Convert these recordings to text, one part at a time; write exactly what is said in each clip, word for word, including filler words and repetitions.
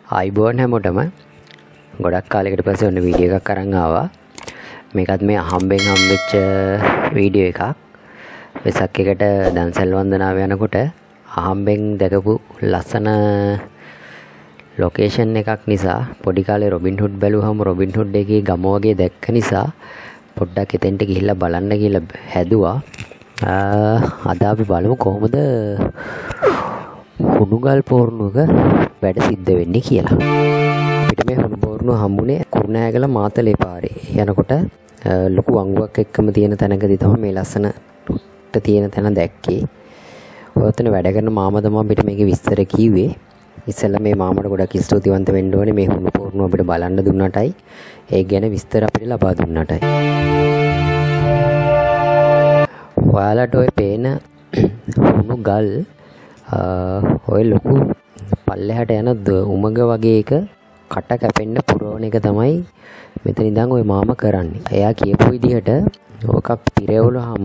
ආයිබෝන් හැමෝටම ගොඩක් කාලයකට පස්සේ ඔන්න වීඩියෝ එකක් අරන් ආවා. මේකත් මේ අහම්බෙන් හම්බෙච්ච වීඩියෝ එකක්. වෙසක් එකට දන්සල් වන්දනාව යනකොට අහම්බෙන් දැකපු ලස්සන ලොකේෂන් එකක් නිසා පොඩි කාලේ රොබින් හුඩ් බැලුවම රොබින් හුඩ් එකේ ගම වගේ දැක්ක නිසා පොඩ්ඩක් එතෙන්ට ගිහිල්ලා බලන්න කියලා හැදුවා. අද අපි බලමු කොහොමද හුණුගල් පෝරණුවක වැඩ සිද්ධ වෙන්නේ කියලා. අපිට මේ හුණු පෝරණුව හම්බුනේ කුරුණෑගල මාතලේ පාරේ යනකොට ලොකු වංගුවක් එක්කම තියෙන තැනකදී තමයි මේ ලස්සනට තියෙන තැන දැක්කේ. ඔයතන වැඩ කරන මාමා තමයි අපිට මේකේ විස්තර කිව්වේ. ඉස්සෙල්ලා මේ මාමට ගොඩක් ස්තුතිවන්ත වෙන්න ඕනේ මේ හුණු පෝරණුව අපිට බලන්න දුන්නටයි ඒ ගැන විස්තර අපිට ලබා දුන්නටයි. ඔයාලට ඔය පේන හුණු ගල් ඔය ලොකු පල්ලෙහාට යන උමග වගේ එක කට කැපෙන්න පුරවන එක තමයි මෙතන ඉඳන් ওই මාමා කරන්නේ. එයා කියපු විදිහට ඔකක් පිරවුවාම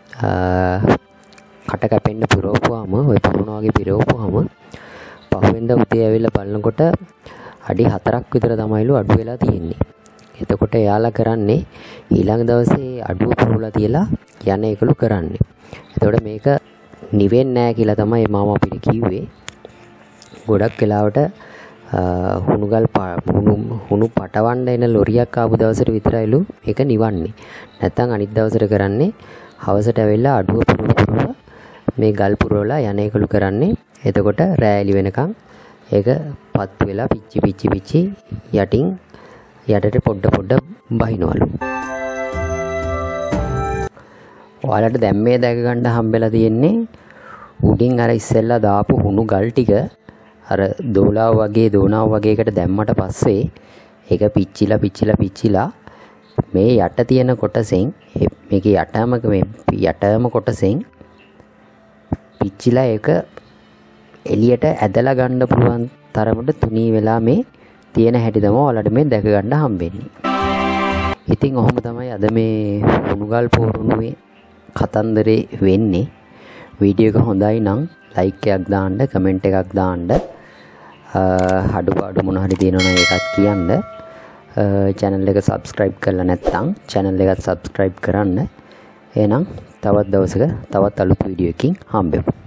කට කැපෙන්න පුරවපුවාම ඔය පුරවන වගේ පිරවපුවාම පහුවෙන්ද උදේ ඇවිල්ලා බලනකොට අඩි හතරක් විතර තමයිලු අඩු වෙලා තියෙන්නේ. එතකොට එයාලා කරන්නේ ඊළඟ දවසේ අඩුව පුරවලා තියලා යන එකලු කරන්නේ. එතකොට මේක නිවෙන්නේ නැහැ කියලා තමයි මාමා අපිට කිව්වේ. ගොඩක් වෙලාවට හුණුගල් හුණු හුණු පටවන්න එන ලොරියක් ආපු දවසට විතරයිලු මේක නිවන්නේ. නැත්තම් අනිත් දවසට කරන්නේ හවසට ඇවිල්ලා අඩුව පුරව පුරව මේ ගල් පුරවලා යන එකලු කරන්නේ. එතකොට රෑලි වෙනකන් ඒක පත්තු වෙලා පිච්චි පිච්චි පිච්චි යටින් යටට පොඩ පොඩ බහිනවලු. ඔයාලට දැන් මේ දැක ගන්න හම්බෙලා තියෙන්නේ උඩින් අර ඉස්සෙල්ලා දාපු හුණු ගල් ටික අර දෝලාව වගේ දෝනාව වගේ එකට දැම්මට පස්සේ ඒක පිච්චිලා පිච්චිලා පිච්චිලා මේ යට තියෙන කොටසෙන් මේකේ යටම මේ යටම කොටසෙන් පිච්චිලා ඒක එළියට ඇදලා ගන්න පුළුවන් තරමට තුනී වෙලා මේ තියෙන හැටි තමයි ඔයාලට මේ දැක ගන්න හම්බෙන්නේ. ඉතින් ඔහොම තමයි අද මේ හුණුගල් පෝරණුවේ කතන්දරේ වෙන්නේ. වීඩියෝ එක හොඳයි නම් ලයික් එකක් දාන්න, කමෙන්ට් එකක් දාන්න. අඩුපාඩු මොන හරි තියෙනවා නම් ඒකත් කියන්න. channel එක subscribe කරලා නැත්නම් channel එකත් subscribe කරන්න. එහෙනම් තවත් දවසක තවත් අලුත් වීඩියෝ එකකින් හම්බෙමු.